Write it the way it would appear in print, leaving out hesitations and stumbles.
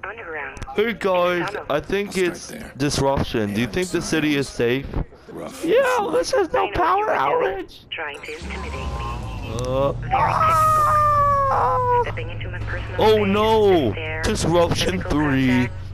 underground. Hey guys, I think it's disruption. Do you think the city is safe? Yeah, this is no power outage. Trying to intimidate me. Ah! Stepping into my personal Oh space, no! there, Disruption physical 3. contact,